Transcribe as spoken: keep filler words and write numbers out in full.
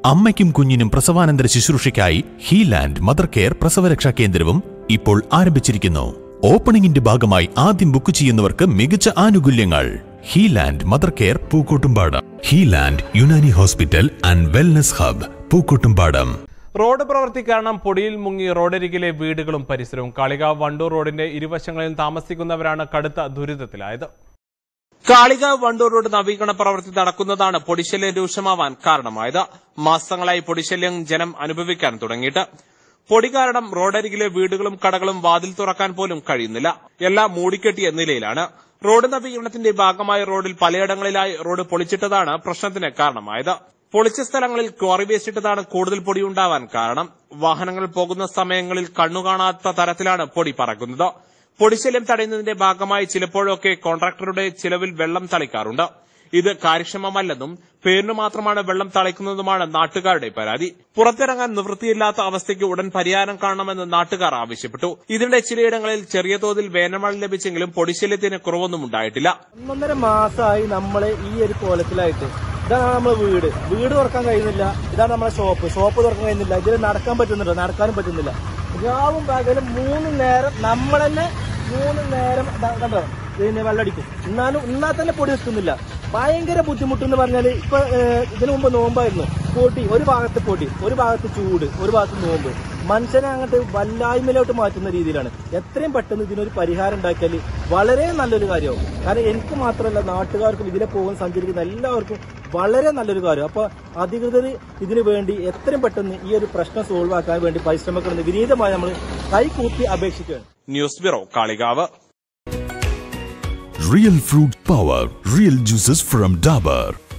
അമ്മയ്ക്കും കുഞ്ഞിനും പ്രസവാനന്തര ശുശ്രൂഷയ്ക്കായി ഹീലാൻഡ് Mother care പ്രസവരക്ഷാ കേന്ദ്രവും ഇപ്പോൾ ആരംഭിച്ചിരിക്കുന്നു. ഓപ്പണിംഗിന്റെ ഭാഗമായി ആദ്യം ബുക്ക് ചെയ്യുന്നവർക്ക് മികച്ച ആനുകൂല്യങ്ങൾ. Healand Mother Care Pookkottumpadam. Healand Unani Hospital and Wellness Hub Pookkottumpadam. Road പ്രവൃത്തി കാരണം പൊടിയിൽ മുങ്ങി റോഡരികിലെ വീടുകളും പരിസരവും. കാളികാവ് വണ്ടൂർ റോഡിന്റെ ഇരുവശങ്ങളിൽ താമസിക്കുന്നവരാണ് കടുത്ത ദുരിതത്തിലായത്. കാളികാവ് വണ്ടൂർ റോഡ് നവീകരണ പ്രവൃത്തി നടക്കുന്നതാണ് പൊടിശല്യം രൂക്ഷമാവാൻ കാരണമായത്. മാസങ്ങളായി പൊടിശല്യം ജനം അനുഭവിക്കാൻ തുടങ്ങിയിട്ട്. പൊടി കാരണം റോഡരികിലെ വീടുകളും കടകളും വാതിൽ തുറക്കാൻ പോലും കഴിയുന്നില്ല. എല്ലാം മൂടിക്കെട്ടിയ നിലയിലാണ്. റോഡ് നവീകരണത്തിന്റെ ഭാഗമായി റോഡിൽ പലയിടങ്ങളിലായി റോഡ് പൊളിച്ചിട്ടതാണ് പ്രശ്നത്തിന് കാരണമായത്. പൊളിച്ച സ്ഥലങ്ങളിൽ ക്വാറി വേസ്റ്റിട്ടതാണ് കൂടുതൽ പൊടി ഉണ്ടാവാൻ കാരണം. വാഹനങ്ങൾ പോകുന്ന സമയങ്ങളിൽ കണ്ണുകാണാത്ത തരത്തിലാണ് പൊടി പറക്കുന്നത്. പൊടിശല്യം തടയുന്നതിന്റെ ഭാഗമായി ചിലപ്പോഴൊക്കെ കോൺട്രാക്ടറുടെ ചിലവിൽ വെള്ളം തളിക്കാറുണ്ട്. ഇത് കാര്യക്ഷമമല്ലെന്നും പേരിനു മാത്രമാണ് വെള്ളം തളിക്കുന്നതുമാണ് നാട്ടുകാരുടെ പരാതി. പുറത്തിറങ്ങാൻ നിവൃത്തിയില്ലാത്ത അവസ്ഥയ്ക്ക് ഉടൻ പരിഹാരം കാണണമെന്ന് നാട്ടുകാർ ആവശ്യപ്പെട്ടു. ഇതിനിടെ ചിലയിടങ്ങളിൽ ചെറിയ തോതിൽ വേനൽമഴ ലഭിച്ചെങ്കിലും പൊടിശല്യത്തിന് കുറവൊന്നും ഉണ്ടായിട്ടില്ല. ഒന്നൊന്നര മാസമായി നമ്മളെ ഈ ഒരു കോലത്തിലായിട്ട്. ഇതാണ് നമ്മളെ വീട് വീട് തുറക്കാൻ കഴിയുന്നില്ല. ഇതാണ് നമ്മളെ ഷോപ്പ് ഷോപ്പ് തുറക്കാൻ കഴിയുന്നില്ല. ഇതിൽ നടക്കാൻ പറ്റുന്നുണ്ടോ? നടക്കാനും പറ്റുന്നില്ല. രാവും പകലും മൂന്ന് നേരം നമ്മൾ തന്നെ മൂന്ന് നേരം കണ്ടോ പിന്നെ വെള്ളടിക്കും. എന്നാലും എന്നാൽ തന്നെ പൊടി നിൽക്കുന്നില്ല. ഭയങ്കര ബുദ്ധിമുട്ടെന്ന് പറഞ്ഞാൽ ഇപ്പൊ ഇതിനു മുമ്പ് നോമ്പായിരുന്നു. പൊടി ഒരു ഭാഗത്ത് പൊടി, ഒരു ഭാഗത്ത് ചൂട്, ഒരു ഭാഗത്ത് നോമ്പ്. മനുഷ്യനെ അങ്ങോട്ട് വല്ലായ്മയിലോട്ട് മാറ്റുന്ന രീതിയിലാണ്. എത്രയും പെട്ടെന്ന് ഇതിനൊരു പരിഹാരം ഉണ്ടാക്കിയാൽ വളരെ നല്ലൊരു കാര്യമാവും. കാരണം എനിക്ക് മാത്രമല്ല നാട്ടുകാർക്കും ഇതിലെ പോകുന്ന സഞ്ചരിക്കുന്ന എല്ലാവർക്കും വളരെ നല്ലൊരു കാര്യം. അപ്പൊ അധികൃതർ ഇതിനു വേണ്ടി എത്രയും പെട്ടെന്ന് ഈ ഒരു പ്രശ്നം സോൾവ് ആക്കാൻ വേണ്ടി പരിശ്രമിക്കുന്നത് വിനീതമായി നമ്മൾ കൈകൂപ്പി അപേക്ഷിക്കുകയാണ്. News bureau Kalikavu. Real fruit power, real juices from Dabur.